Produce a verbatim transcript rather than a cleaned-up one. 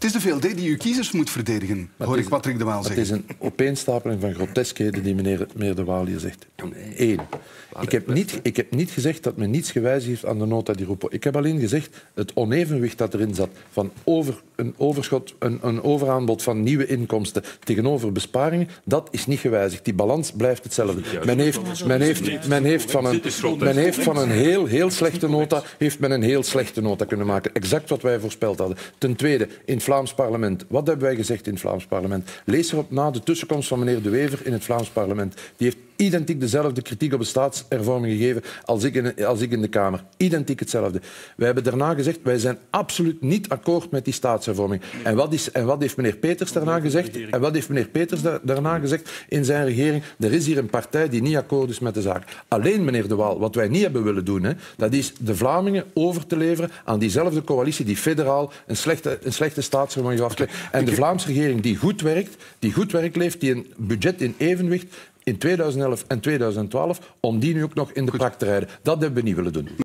is de V L D die uw kiezers moet verdedigen, Maar hoor is, ik Patrick de Waal zeggen. Het is een opeenstapeling van groteskheden die meneer, meneer de Waal hier zegt. Eén. Ik heb, niet, ik heb niet gezegd dat men niets gewijzigd heeft aan de nota di rupo. Ik heb alleen gezegd het onevenwicht dat erin zat van over, een, overschot, een, een overaanbod van nieuwe inkomsten tegenover besparingen, dat is niet gewijzigd. Die balans blijft hetzelfde. Men heeft, men heeft, men heeft van een, men heeft van een heel, heel slechte nota heeft men een heel slechte nota kunnen maken. Exact wat wij voorspeld hadden. Ten tweede, in het Vlaams parlement. Wat hebben wij gezegd in het Vlaams parlement? Lees erop na de tussenkomst van meneer De Wever in het Vlaams parlement. Die heeft identiek dezelfde kritiek op de staatshervorming gegeven als ik, in, als ik in de Kamer. Identiek hetzelfde. Wij hebben daarna gezegd, wij zijn absoluut niet akkoord met die staatshervorming. En wat, is, en wat heeft meneer Peters daarna gezegd? En wat heeft meneer Peters da, daarna gezegd in zijn regering? Er is hier een partij die niet akkoord is met de zaak. Alleen, meneer De Waal, wat wij niet hebben willen doen, hè, dat is de Vlamingen over te leveren aan diezelfde coalitie die federaal een slechte, een slechte staatshervorming aflegt. En de Vlaamse regering die goed werkt, die goed werk leeft, die een budget in evenwicht in tweeduizend elf en tweeduizend twaalf, om die nu ook nog in de prak te rijden. Dat hebben we niet willen doen.